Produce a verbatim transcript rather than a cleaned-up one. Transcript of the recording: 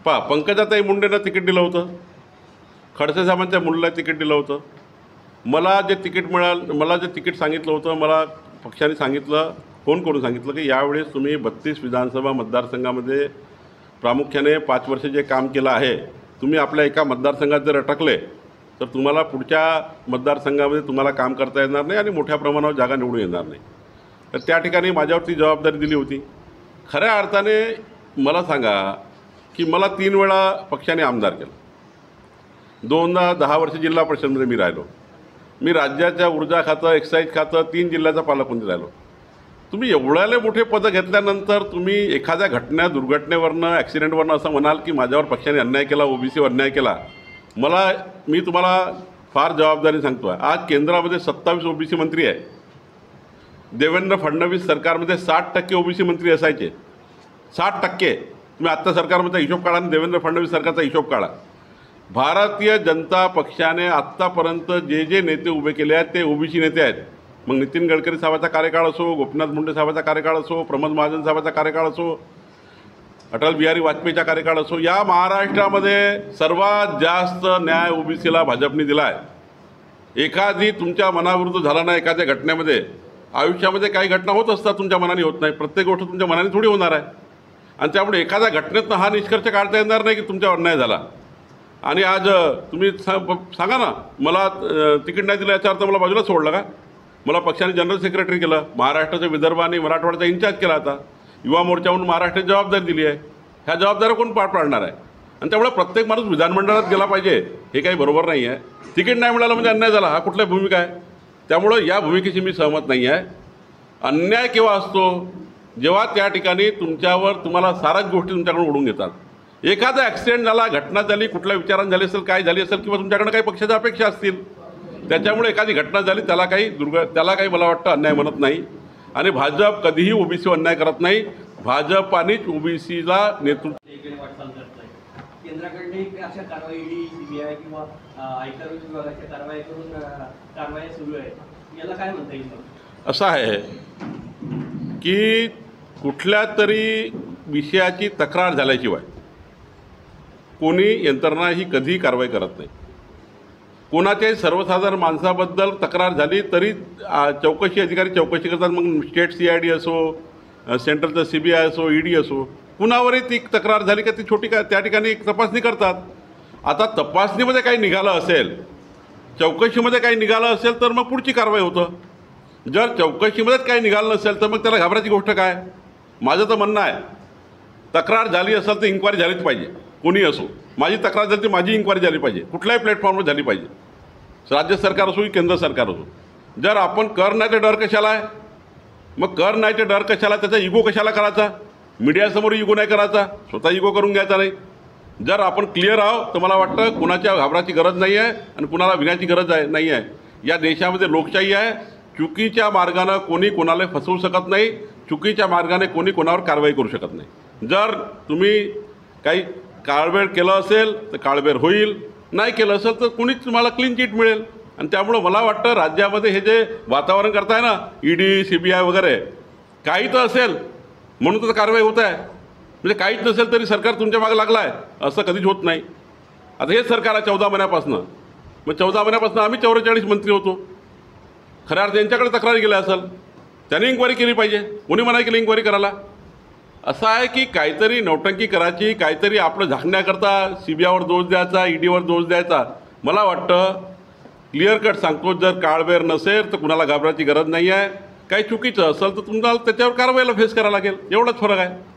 पहा, पंकजाताई मुंडेंना तिकीट दिलं होतं, खडसे साहेबांच्या मुलाला तिकीट दिलं होतं, मला जे तिकीट मिळालं, मला जे तिकीट सांगितलं होतं, मला पक्षाने सांगितलं, फोन करून सांगितलं की यावेळेस तुम्ही बत्तीस विधानसभा मतदारसंघामध्ये प्रामुख्याने पाच वर्ष जे काम केलं आहे, तुम्ही आपल्या एका मतदारसंघात जर अटकले तर तुम्हाला पुढच्या मतदारसंघामध्ये तुम्हाला काम करता येणार नाही आणि मोठ्या प्रमाणावर जागा निवडून येणार नाही. तर त्या ठिकाणी माझ्यावरती जबाबदारी दिली होती. खऱ्या अर्थाने मला सांगा की मला तीन वेळा पक्षाने आमदार केलं, दोनदा दहा वर्ष जिल्हा परिषदमध्ये मी राहिलो, मी राज्याच्या ऊर्जा खातं, एक्साईज खातं, तीन जिल्ह्याचा पालकमंत्री राहिलो. तुम्ही एवढ्याले मोठे पदं घेतल्यानंतर तुम्ही एखाद्या घटना दुर्घटनेवरनं ॲक्सिडेंटवरनं असं म्हणाल की माझ्यावर पक्षाने अन्याय केला, ओबीसीवर अन्याय केला. मला मी तुम्हाला फार जबाबदारी सांगतो आहे, आज केंद्रामध्ये सत्तावीस ओबीसी मंत्री आहे. देवेंद्र फडणवीस सरकारमध्ये साठ टक्के ओबीसी मंत्री असायचे, साठ टक्के. तुम्ही आत्ता सरकारमध्ये हिशोब काढा आणि देवेंद्र फडणवीस सरकारचा हिशोब काढा. भारतीय जनता पक्षाने आत्तापर्यंत जे जे नेते उभे केले आहेत ते ओबीसी नेते आहेत. मग नितीन गडकरी साहेबाचा कार्यकाळ असो, गोपीनाथ मुंडे साहेबाचा कार्यकाळ असो, प्रमोद महाजन साहेबाचा कार्यकाळ असो, अटल बिहारी वाजपेयीचा कार्यकाळ असो, या महाराष्ट्रामध्ये सर्वात जास्त न्याय ओबीसीला भाजपने दिला आहे. एखादी तुमच्या मनाविरुद्ध झाला नाही एखाद्या घटनेमध्ये, आयुष्यामध्ये काही घटना होत असतात तुमच्या मनाने होत नाही, प्रत्येक गोष्ट तुमच्या मनाने थोडी होणार आहे. आणि त्यामुळे एखाद्या घटनेतनं हा निष्कर्ष काढता येणार नाही की तुमच्यावर अन्याय झाला. आणि आज तुम्ही सांगा ना, मला तिकीट नाही दिलं याचा अर्थ मला बाजूला सोडलं का? मला पक्षाने जनरल सेक्रेटरी केलं, महाराष्ट्राचा विदर्भ आणि मराठवाड्याचा इन्चार्ज केला. आता युवा मोर्चावरून महाराष्ट्राची जबाबदारी दिली आहे. ह्या जबाबदाऱ्या कोण पार पाडणार आहे? आणि त्यामुळे प्रत्येक माणूस विधानमंडळात गेला पाहिजे हे काही बरोबर नाही आहे. तिकीट नाही मिळालं म्हणजे अन्याय झाला, हा कुठल्या भूमिका आहे? त्यामुळं या भूमिकेशी मी सहमत नाही आहे. अन्याय केव्हा असतो? जेव्हा त्या ठिकाणी तुमच्यावर तुम्हाला साऱ्याच गोष्टी तुमच्याकडून ओढून घेतात. एखादा ॲक्सिडेंट झाला, घटना झाली, कुठल्या विचारांनी झाली असेल, काय झाली असेल, किंवा तुमच्याकडनं काही पक्षाच्या अपेक्षा असतील, त्याच्यामुळे एखादी घटना झाली, त्याला काही दुर्ग त्याला काही मला वाटतं अन्याय म्हणत नाही. आणि भाजप कधीही ओबीसीवर अन्याय करत नाही. भाजपानेच ओबीसीला नेतृत्व केंद्राकडे अशा कारवाई ईडी, सीबीआय किंवा आयकर विभागाच्या कारवाई करून कारवाई सुरू आहे, याला काय म्हणता येईल? असं आहे की कुठल्या तरी विषयाची तक्रार झाल्याशिवाय कोणी यंत्रणा ही कधीही कारवाई करत नाही. कोणाच्याही सर्वसाधारण माणसाबद्दल तक्रार झाली तरी चौकशी अधिकारी चौकशी करतात. मग स्टेट सी आय डी असो, सेंट्रलचं सी बी आय असो, ई डी असो, कुणावरही ती तक्रार झाली का ती छोटी का त्या ठिकाणी एक तपासणी करतात. आता तपासणीमध्ये काही निघालं असेल, चौकशीमध्ये काही निघालं असेल तर मग पुढची कारवाई होतं. जर चौकशीमध्येच काही निघालं नसेल तर मग त्याला घाबरायची गोष्ट काय? माझं तर म्हणणं आहे, तक्रार झाली असेल तर इन्क्वायरी झालीच पाहिजे. कोणी असो, माझी तक्रार झाली तर माझी इन्क्वायरी झाली पाहिजे, कुठल्याही प्लॅटफॉर्मवर झाली पाहिजे, राज्य सरकार असो की केंद्र सरकार असो. जर आपण कर नाही तर डर कशाला आहे? मग कर नाही तर डर कशाला? त्याचा इगो कशाला करायचा? मीडियासमोर इगो नाही करायचा, स्वतः इगो करून घ्यायचा नाही. जर आपण क्लिअर आहोत तर मला वाटतं कुणाच्या घाबराची गरज नाही आहे आणि कुणाला भिण्याची गरज आहे नाही आहे. या देशामध्ये लोकशाही आहे. चुकीच्या मार्गानं कोणी कोणाला फसवू शकत नाही, चुकीच्या मार्गाने कोणी कोणावर कारवाई करू शकत नाही. जर तुम्ही काही काळबेळ केलं असेल तर काळबेळ होईल, नाही केलं असेल तर कुणीच तुम्हाला क्लीन चिट मिळेल. आणि त्यामुळं मला वाटतं राज्यामध्ये हे जे वातावरण करताय ना, E D, C B I वगैरे, काही तर असेल म्हणून तर कारवाई होत आहे. म्हणजे काहीच नसेल तरी सरकार तुमच्या मागे लागला आहे असं कधीच होत नाही. आता हेच सरकार आहे चौदा महिन्यापासून. मग चौदा महिन्यापासून आम्ही चौवेचाळीस मंत्री होतो. खऱ्या अर्थ यांच्याकडे तक्रार केल्या असेल, त्यांनी इन्क्वायरी केली पाहिजे. कोणी मनाई केली इन्क्वायरी करायला? असं आहे की काहीतरी नौटंकी करायची, काहीतरी आपलं झाकण्याकरता सी बी आयवर दोष द्यायचा, ई डीवर दोष द्यायचा. मला वाटतं क्लिअर कट सांगतो, जर काळबेर नसेल तर कुणाला घाबरायची गरज नाही आहे. काही चुकीचं असेल तर तुम्हाला त्याच्यावर कारवाईला फेस करावं लागेल, एवढाच फरक आहे.